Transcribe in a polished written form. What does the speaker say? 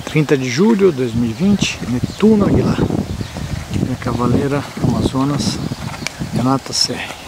30 de julho de 2020, Netuno Aguilar. Minha cavaleira Amazonas, Renata Serri.